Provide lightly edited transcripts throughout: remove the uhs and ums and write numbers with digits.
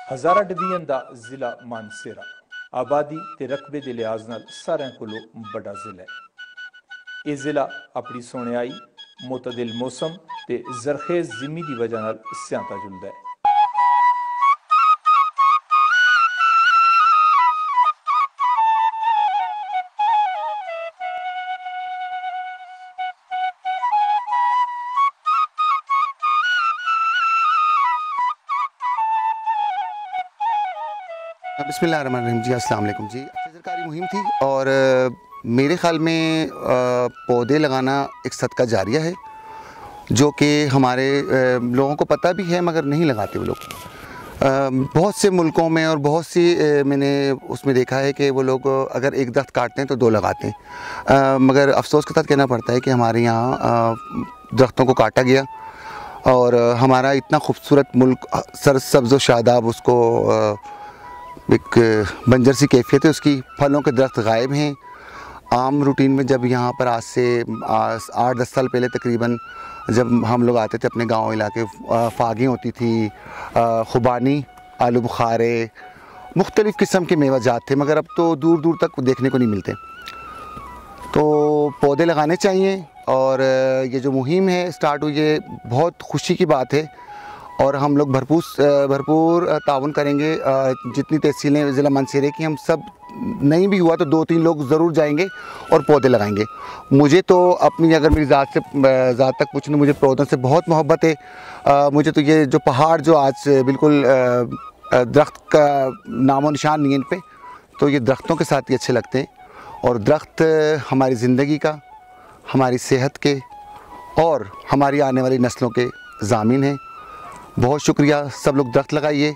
हज़ारा division का जिला मानसेरा आबादी ते रकबे के लिहाज नाल सारिਆਂ कोलों बड़ा जिला है। यह जिला अपनी सोहणियाई, मुतदिल मौसम ते जरखेज जिमी की वजह नाल स्यांता जुलदा है। बिस्मिल्लाहिर्रहमानिर्रहीम जी, अस्सलाम वालेकुम जी। सरकारी मुहिम थी और मेरे ख़्याल में पौधे लगाना एक सदका जारिया है, जो कि हमारे लोगों को पता भी है मगर नहीं लगाते वो लोग। बहुत से मुल्कों में और बहुत सी मैंने उसमें देखा है कि वो लोग अगर एक दरख्त काटते हैं तो दो लगाते हैं, मगर अफसोस के साथ कहना पड़ता है कि हमारे यहाँ दरख्तों को काटा गया और हमारा इतना खूबसूरत मुल्क सरसब्ज़ व शादाब, उसको एक बंजर सी कैफियत है उसकी। फलों के दरख्त गायब हैं। आम रूटीन में जब यहाँ पर आज से 8-10 साल पहले तकरीबन जब हम लोग आते थे अपने गांव इलाके, फागियाँ होती थी, खुबानी, आलू बुखारे, मुख्तलिफ़ किस्म के मेवाजात थे, मगर अब तो दूर दूर तक देखने को नहीं मिलते। तो पौधे लगाने चाहिए और ये जो मुहिम है स्टार्ट हुई है, बहुत खुशी की बात है और हम लोग भरपूर ताउन करेंगे। जितनी तहसीलें ज़िला मानसेरे की, हम सब नहीं भी हुआ तो 2-3 लोग ज़रूर जाएंगे और पौधे लगाएंगे। मुझे तो अपनी, अगर मेरी ज़ात तक पूछने, मुझे पौधों से बहुत मोहब्बत है। मुझे तो ये जो पहाड़ जो आज बिल्कुल दरख्त का नामो निशान नहीं है इन पे, तो ये दरख्तों के साथ ही अच्छे लगते हैं। और दरख्त हमारी ज़िंदगी का, हमारी सेहत के और हमारी आने वाली नस्लों के ज़ामिन हैं। बहुत शुक्रिया। सब लोग दरख्त लगाइए।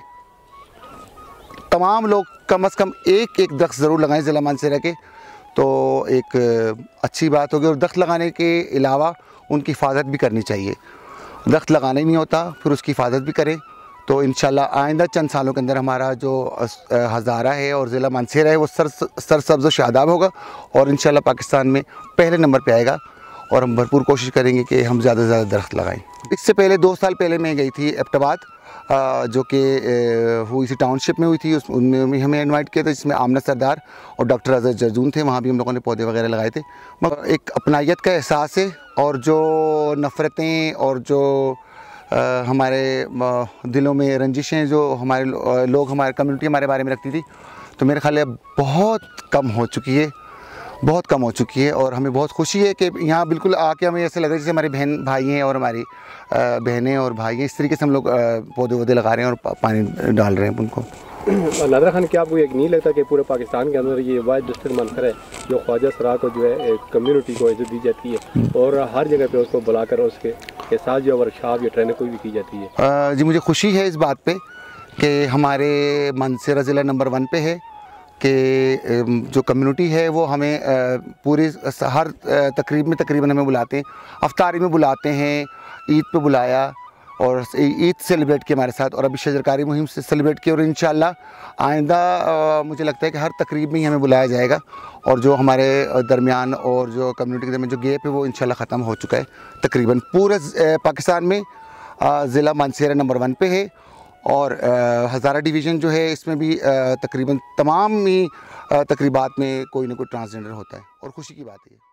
तमाम लोग कम से कम एक दरख्त ज़रूर लगाएं ज़िला मानसेरा के, तो एक अच्छी बात होगी। और दरख्त लगाने के अलावा उनकी हिफाजत भी करनी चाहिए। दरख्त लगाना ही नहीं होता, फिर उसकी हिफाजत भी करें, तो इंशाल्लाह आइंदा चंद सालों के अंदर हमारा जो हज़ारा है और ज़िला मानसेरा है वो सरसब्ज़ व शादाब होगा और इंशाल्लाह पाकिस्तान में पहले नंबर पे आएगा। और हम भरपूर कोशिश करेंगे कि हम ज़्यादा से ज़्यादा दरख्त लगाएं। इससे पहले 2 साल पहले मैं गई थी एबटाबाद, जो कि हुई सी टाउनशिप में हुई थी, उनमें हमें इनवाइट किया था, जिसमें आमना सरदार और डॉक्टर अजहर जरजून थे। वहाँ भी हम लोगों ने पौधे वगैरह लगाए थे। मगर एक अपनायत का एहसास है और जो नफ़रतें और जो हमारे दिलों में रंजिशें जो हमारे लोग, हमारे कम्युनिटी हमारे बारे में रखती थी, तो मेरे ख्याल में बहुत कम हो चुकी है, बहुत कम हो चुकी है। और हमें बहुत खुशी है कि यहाँ बिल्कुल आके हमें ऐसे लग रहा है जैसे हमारे बहन भाई हैं और हमारी बहनें और भाई हैं। इस तरीके से हम लोग पौधे वौधे लगा रहे हैं और पानी डाल रहे हैं उनको। नादरा खान, क्या आपको एक नहीं लगता कि पूरे पाकिस्तान के अंदर ये वाहिद डिस्ट्रिक्ट मानसर है जो ख्वाजा सरा को जो है कम्युनिटी को इज्जत दी जाती है और हर जगह पे उसको बुलाकर उसके साथ जो वर्कशॉप या ट्रेनिंग कोई भी की जाती है? जी, मुझे खुशी है इस बात पर कि हमारे मानसेरा ज़िला नंबर 1 पे है कि जो कम्युनिटी है वो हमें पूरी हर तकरीब में तकरीबन हमें बुलाते हैं। अफ्तारी में बुलाते हैं, ईद पे बुलाया और ईद सेलिब्रेट किया हमारे साथ, और अभी शजरकारी मुहिम से सेलिब्रेट किया। और इंशाल्लाह आइंदा मुझे लगता है कि हर तकरीब में ही हमें बुलाया जाएगा और जो हमारे दरमियान और जो कम्युनिटी के दरमियान जो गैप है वो इंशाल्लाह ख़त्म हो चुका है। तकरीबन पूरे पाकिस्तान में ज़िला मानसेरा नंबर 1 पे है और हज़ारा डिवीज़न जो है इसमें भी तकरीबन तमाम ही तकरीबात में कोई ना कोई ट्रांसजेंडर होता है और खुशी की बात है।